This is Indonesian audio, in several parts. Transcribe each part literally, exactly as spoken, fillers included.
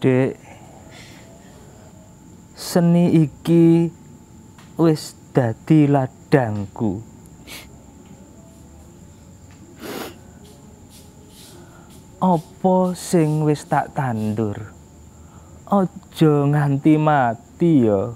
Dek, seni iki wis dadi ladangku. Apa sing wis tak tandur, aja nganti mati ya.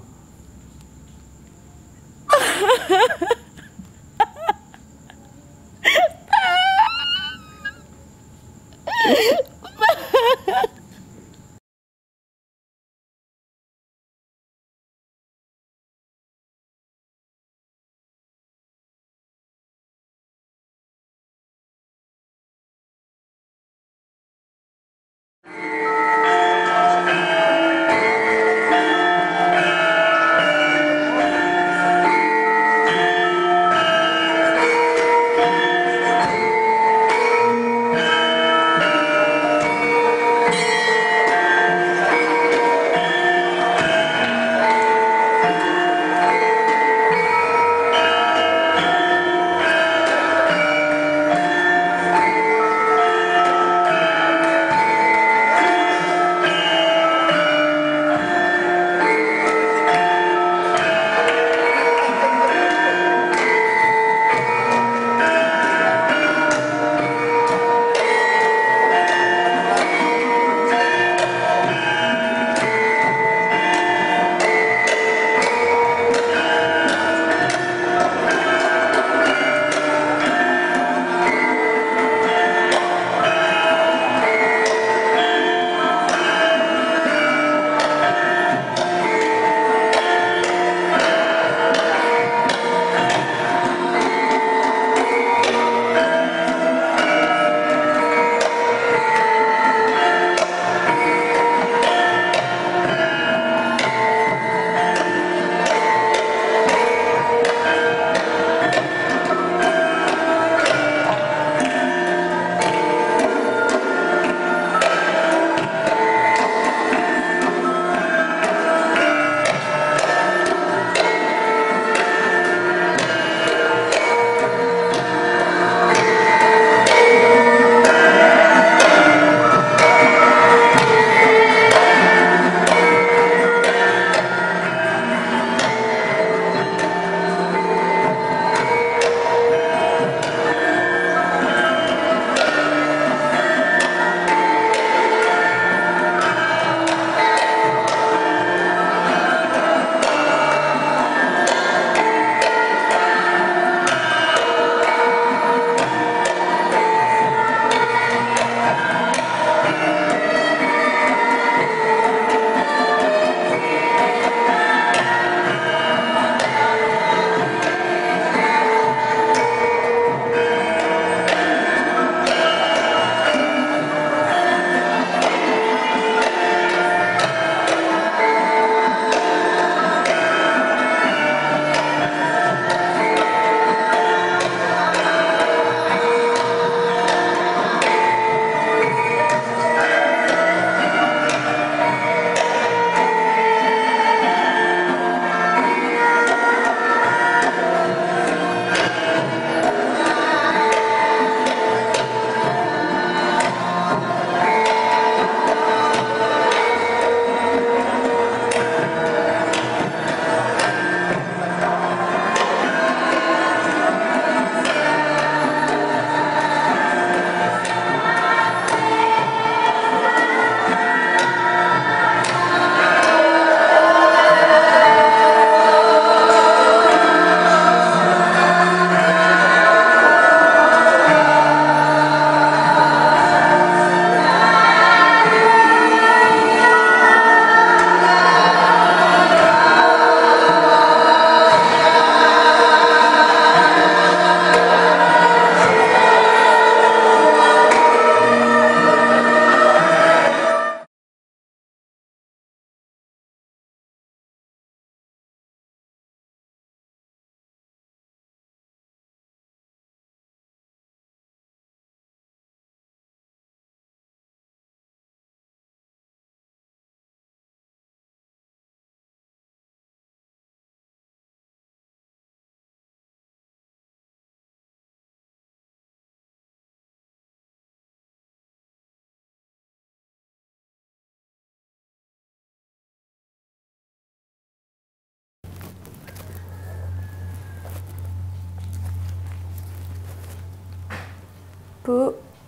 Bu,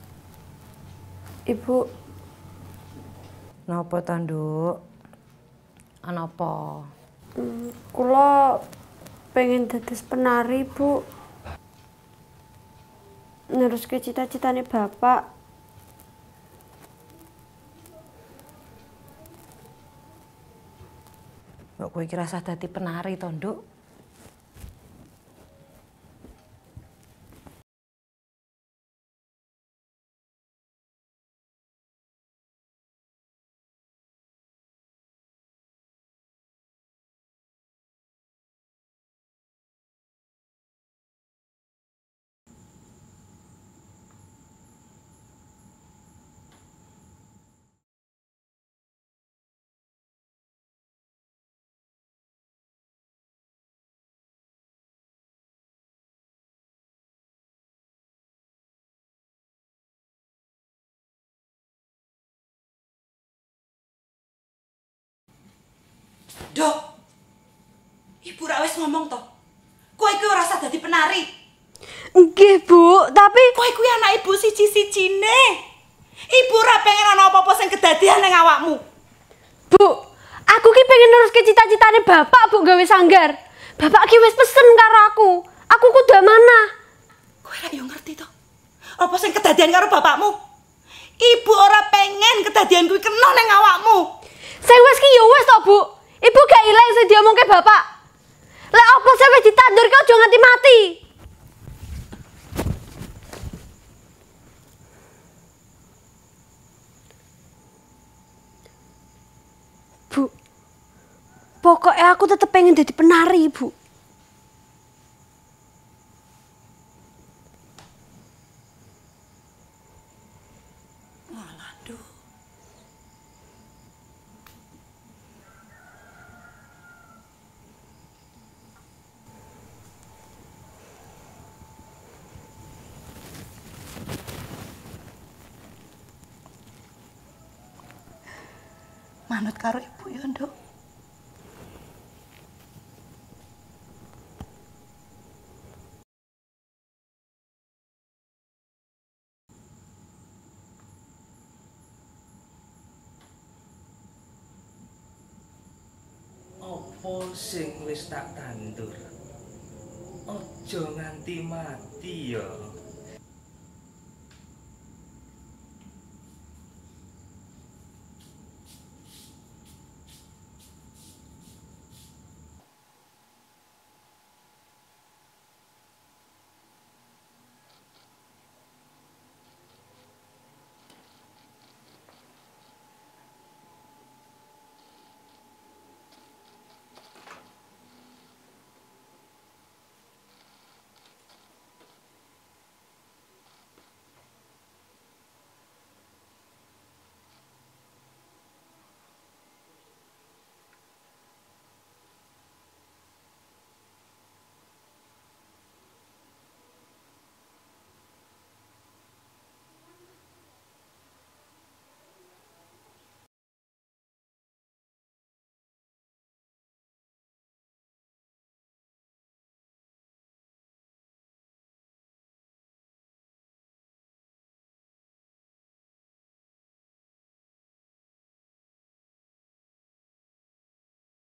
Ibu. Napa ta, Nduk? Ana apa? Hmm, kula pengen dados penari, Bu. Neruske cita-citane Bapak. Kok kowe iki rasah dadi penari to, Nduk? Dok, Ibu ra wis ngomong to. Kowe iki ora usah dadi penari. Nggih, Bu, tapi Kowe kuwi anak ibu siji-sijine. Ibu ora pengen ana apa-apa sing kedadian ning awakmu. Bu, aku ki pengen neruske cita-citane Bapak, Bu, gawe sanggar. Bapak ki wis pesen karo aku. Aku kudu amanah. Kowe ra yo ngerti to. Apa sing kedadian karo bapakmu? Ibu ora pengen kedadian kuwi kena ning awakmu. Sing wis ki ya wis to, Bu. Ibu gak ilang sing diomongke Bapak. Lek apa sing wis ditandur ki aja nganti mati. Bu, pokoknya aku tetep pengen jadi penari, Bu. Malah, Dok. Manut karo ibu ya, Nduk. Apa sing wis tak tandur? Aja nganti mati ya.